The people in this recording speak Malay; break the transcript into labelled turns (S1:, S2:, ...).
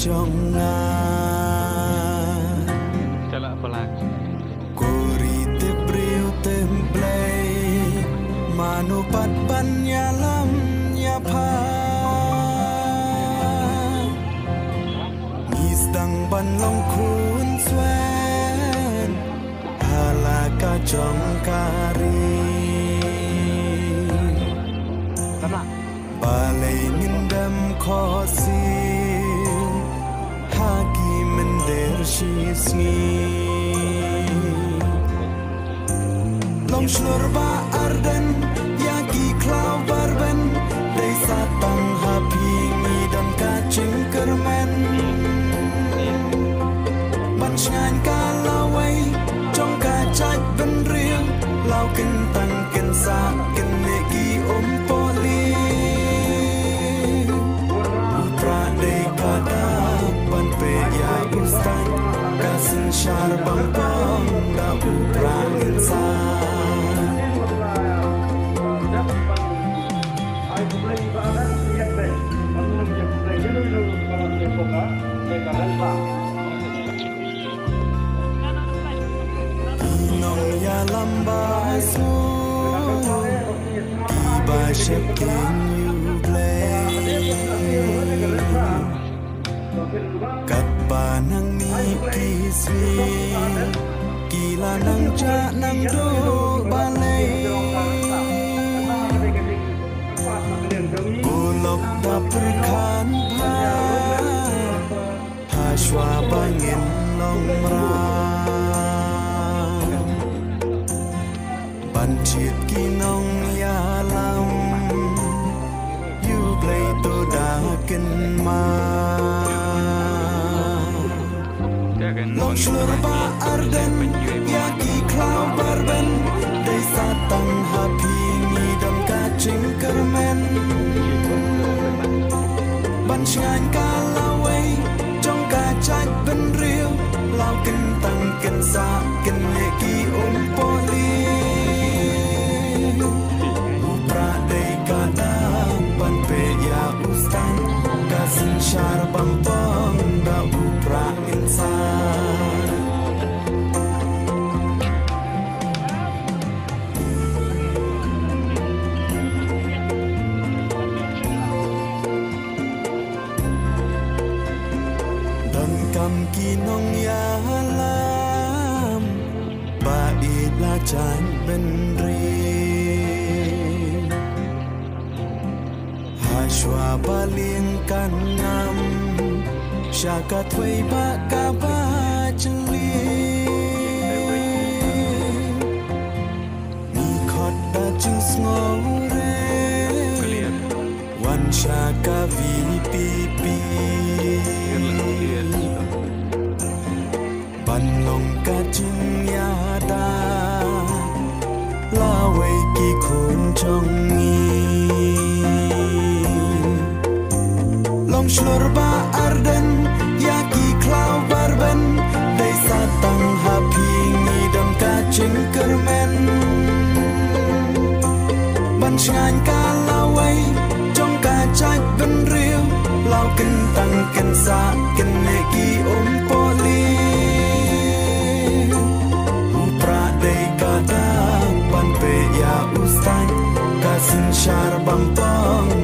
S1: jonga
S2: Cala pelak
S1: Kuri te brio templay Manupat panyalam nyapa Isdang banlong kun swen Halaka jongkari Balai nindam khosin Hagi mender shisni Long shlur ba arden Yagi klau barben Dei satang hapi Ngidam kacing kermen Ban shngan kalawai Jong kacak ben riang Lau kentang kensa Kenegi poli Kasin syar bangkong da putra insan Inong ya lambasu Iba shekin Katba nang nikiswi Kila nang ja nang do balay Kulok da perkan pa Hashwa bangin long rang Bancit kinong yalam You play to dakin ma Long shlur ba arden Yaki klau barben Dei satang hapi Ngidam kacing kermen Ban shngan kalawai Jong kacak ben riu Lau kentang kensa Kenegi poli Upra dei kadang Ban pe ya ustan Kasin syar bangtong Da upra insan Dan kam kinong yalam Bait lacan benri Hashwa balingkan ngam Syakat wei baka bajeli Nikot da jus ngore Wan syaka vipipi Banlong kacung yada Lawai ki kun chongi Long shlur ba arden Yaki klau barben Dei satang hapi Ngidam kacing kermen Ban shngan kalawai Jong kacak ben riu Lau kentang kensa Kenegi poli Upra dei kadang Ban pe ya ustan Kasin syar bangtong